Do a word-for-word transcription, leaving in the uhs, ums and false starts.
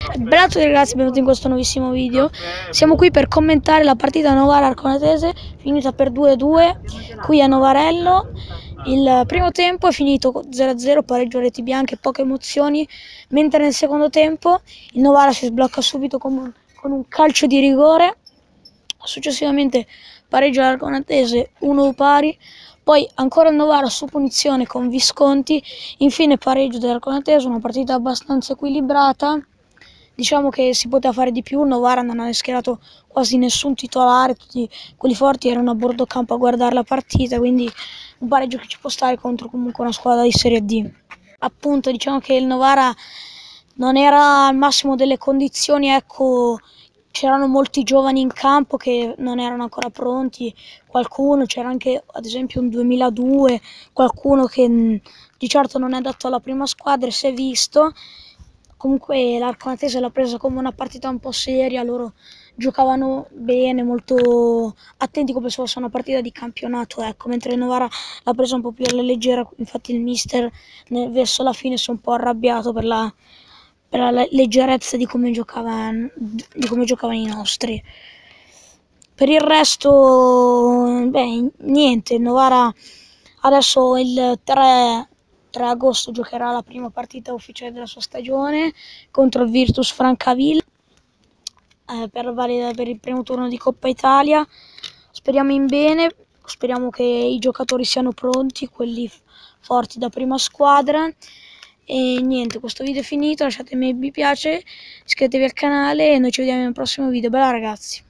Bella a tutti ragazzi, benvenuti in questo nuovissimo video. Siamo qui per commentare la partita Novara-Arconatese finita per due a due qui a Novarello. Il primo tempo è finito zero a zero, pareggio a reti bianche, poche emozioni, mentre nel secondo tempo il Novara si sblocca subito con un, con un calcio di rigore. Successivamente pareggio all'Arconatese uno pari, poi ancora il Novara su punizione con Visconti, infine pareggio dell'Arconatese, una partita abbastanza equilibrata. Diciamo che si poteva fare di più, il Novara non ha schierato quasi nessun titolare, tutti quelli forti erano a bordo campo a guardare la partita, quindi un pareggio che ci può stare contro comunque una squadra di Serie D. Appunto, diciamo che il Novara non era al massimo delle condizioni, ecco, c'erano molti giovani in campo che non erano ancora pronti, qualcuno, c'era anche ad esempio un duemiladue, qualcuno che di certo non è adatto alla prima squadra e si è visto. Comunque l'Arconatese l'ha presa come una partita un po' seria, loro giocavano bene, molto attenti come se fosse una partita di campionato, ecco, mentre il Novara l'ha presa un po' più alla leggera, infatti il mister verso la fine si è un po' arrabbiato per la, per la leggerezza di come giocavano, di come giocavano i nostri. Per il resto, beh, niente, il Novara adesso il tre agosto giocherà la prima partita ufficiale della sua stagione contro il Virtus Francavilla eh, per, per il primo turno di Coppa Italia. Speriamo in bene, speriamo che i giocatori siano pronti, quelli forti da prima squadra. E niente, questo video è finito, lasciatemi mi piace, iscrivetevi al canale e noi ci vediamo nel prossimo video. Bella ragazzi!